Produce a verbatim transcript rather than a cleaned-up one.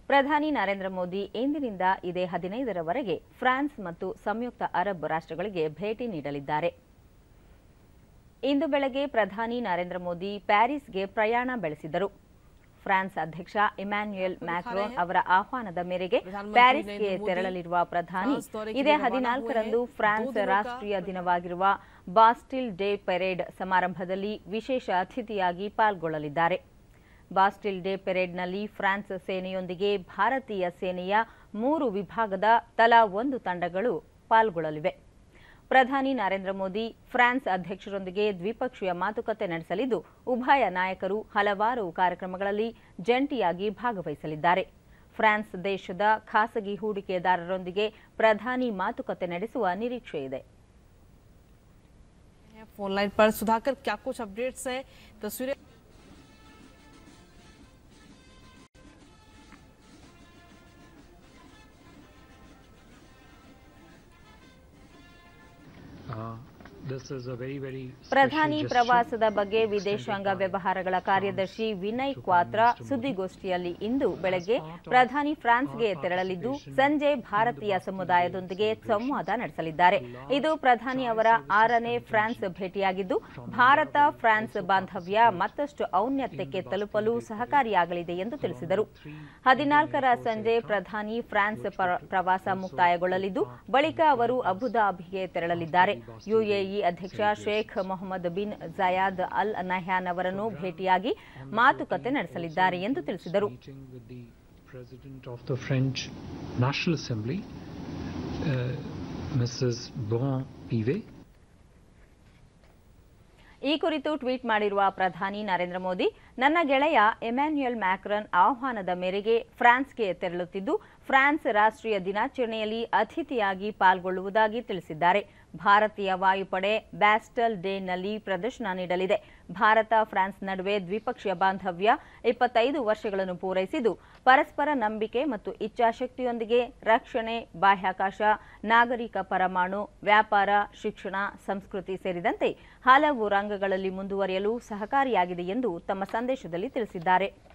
ಪ್ರಧಾನಿ ನರೇಂದ್ರ ಮೋದಿ ಇಂದಿನಿಂದ ಇದೇ ಹದಿನೈದರವರೆಗೆ ಫ್ರಾನ್ಸ್ ಮತ್ತು ಸಂಯುಕ್ತ ಅರಬ್ ರಾಷ್ಟ್ರಗಳಿಗೆ ಭೇಟಿ ನೀಡಲಿದ್ದಾರೆ. ಇಂದು ಬೆಳಗ್ಗೆ ಪ್ರಧಾನಿ ನರೇಂದ್ರ ಮೋದಿ ಪ್ಯಾರಿಸ್ಗೆ ಪ್ರಯಾಣ ಬೆಳೆಸಿದರು. ಫ್ರಾನ್ಸ್ ಅಧ್ಯಕ್ಷ ಇಮ್ಯಾನ್ಯುಯಲ್ ಮ್ಯಾಕ್ರೋನ್ ಅವರ ಆಹ್ವಾನದ ಮೇರೆಗೆ ಪ್ಯಾರಿಸ್ಗೆ ತೆರಳಲಿರುವ ಪ್ರಧಾನಿ ಇದೇ ಹದಿನಾಲ್ಕರಂದು ಫ್ರಾನ್ಸ್ ರಾಷ್ಟ್ರೀಯ ದಿನವಾಗಿರುವ ಬಾಸ್ಟಿಲ್ ಡೇ ಪೆರೇಡ್ ಸಮಾರಂಭದಲ್ಲಿ ವಿಶೇಷ ಅತಿಥಿಯಾಗಿ ಪಾಲ್ಗೊಳ್ಳಲಿದ್ದಾರೆ. ಬಾಸ್ಟಿಲ್ ಡೇ ಪೆರೇಡ್ನಲ್ಲಿ ಫ್ರಾನ್ಸ್ ಸೇನೆಯೊಂದಿಗೆ ಭಾರತೀಯ ಸೇನೆಯ ಮೂರು ವಿಭಾಗದ ತಲಾ ಒಂದು ತಂಡಗಳು ಪಾಲ್ಗೊಳ್ಳಲಿವೆ. ಪ್ರಧಾನಿ ನರೇಂದ್ರ ಮೋದಿ ಫ್ರಾನ್ಸ್ ಅಧ್ಯಕ್ಷರೊಂದಿಗೆ ದ್ವಿಪಕ್ಷೀಯ ಮಾತುಕತೆ ನಡೆಸಲಿದ್ದು, ಉಭಯ ನಾಯಕರು ಹಲವಾರು ಕಾರ್ಯಕ್ರಮಗಳಲ್ಲಿ ಜಂಟಿಯಾಗಿ ಭಾಗವಹಿಸಲಿದ್ದಾರೆ. ಫ್ರಾನ್ಸ್ ದೇಶದ ಖಾಸಗಿ ಹೂಡಿಕೆದಾರರೊಂದಿಗೆ ಪ್ರಧಾನಿ ಮಾತುಕತೆ ನಡೆಸುವ ನಿರೀಕ್ಷೆ ಇದೆ. फोनलाइन पर सुधाकर क्या कुछ अपडेट्स हैं, तस्वीरें ಪ್ರಧಾನಿ ಪ್ರವಾಸದ ಬಗ್ಗೆ ವಿದೇಶಾಂಗ ವ್ಯವಹಾರಗಳ ಕಾರ್ಯದರ್ಶಿ ವಿನಯ್ ಕ್ವಾತ್ರಾ ಸುದ್ದಿಗೋಷ್ಠಿಯಲ್ಲಿ ಇಂದು ಬೆಳಗ್ಗೆ ಪ್ರಧಾನಿ ಫ್ರಾನ್ಸ್ಗೆ ತೆರಳಲಿದ್ದು, ಸಂಜೆ ಭಾರತೀಯ ಸಮುದಾಯದೊಂದಿಗೆ ಸಂವಾದ ನಡೆಸಲಿದ್ದಾರೆ. ಇದು ಪ್ರಧಾನಿ ಅವರ ಆರನೇ ಫ್ರಾನ್ಸ್ ಭೇಟಿಯಾಗಿದ್ದು, ಭಾರತ ಫ್ರಾನ್ಸ್ ಬಾಂಧವ್ಯ ಮತ್ತಷ್ಟು ಔನ್ನತ್ಯಕ್ಕೆ ತಲುಪಲು ಸಹಕಾರಿಯಾಗಲಿದೆ ಎಂದು ತಿಳಿಸಿದರು. ಹದಿನಾಲ್ಕರ ಸಂಜೆ ಪ್ರಧಾನಿ ಫ್ರಾನ್ಸ್ ಪ್ರವಾಸ ಮುಕ್ತಾಯಗೊಳ್ಳಲಿದ್ದು, ಬಳಿಕ ಅವರು ಅಬುಧಾಬಿಗೆ ತೆರಳಲಿದ್ದಾರೆ. ಯುಎಇ ಅಧ್ಯಕ್ಷ Sheikh Mohammed bin Zayed Al Nahyan ಅವರನ್ನು ಭೇಟಿಯಾಗಿ ಮಾತುಕತೆ ನಡೆಸಲಿದ್ದಾರೆ ಎಂದು ತಿಳಿಸಿದರು. ಈ ಕುರಿತು ಟ್ವೀಟ್ ಮಾಡಿರುವ ಪ್ರಧಾನಿ ನರೇಂದ್ರ ಮೋದಿ, ನನ್ನ ಗೆಳೆಯ ಇಮ್ಯಾನ್ಯುಯಲ್ ಮ್ಯಾಕ್ರನ್ ಆಹ್ವಾನದ ಮೇರೆಗೆ ಫ್ರಾನ್ಸ್ಗೆ ತೆರಳುತ್ತಿದ್ದು, ಫ್ರಾನ್ಸ್ ರಾಷ್ಟ್ರೀಯ ದಿನಾಚರಣೆಯಲ್ಲಿ ಅತಿಥಿಯಾಗಿ ಪಾಲ್ಗೊಳ್ಳುವುದಾಗಿ ತಿಳಿಸಿದ್ದಾರೆ. ಭಾರತೀಯ ವಾಯುಪಡೆ ಬ್ಯಾಸ್ಟಲ್ ಡೇನಲ್ಲಿ ಪ್ರದರ್ಶನ ನೀಡಲಿದೆ. ಭಾರತ ಫ್ರಾನ್ಸ್ ನಡುವೆ ದ್ವಿಪಕ್ಷೀಯ ಬಾಂಧವ್ಯ ಇಪ್ಪತ್ತೈದು ವರ್ಷಗಳನ್ನು ಪೂರೈಸಿದ್ದು, ಪರಸ್ಪರ ನಂಬಿಕೆ ಮತ್ತು ಇಚ್ಛಾಶಕ್ತಿಯೊಂದಿಗೆ ರಕ್ಷಣೆ, ಬಾಹ್ಯಾಕಾಶ, ನಾಗರಿಕ ಪರಮಾಣು, ವ್ಯಾಪಾರ, ಶಿಕ್ಷಣ, ಸಂಸ್ಕೃತಿ ಸೇರಿದಂತೆ ಹಲವು ರಂಗಗಳಲ್ಲಿ ಮುಂದುವರಿಯಲು ಸಹಕಾರಿಯಾಗಿದೆ ಎಂದು ತಮ್ಮ ಸಂದೇಶದಲ್ಲಿ ತಿಳಿಸಿದ್ದಾರೆ.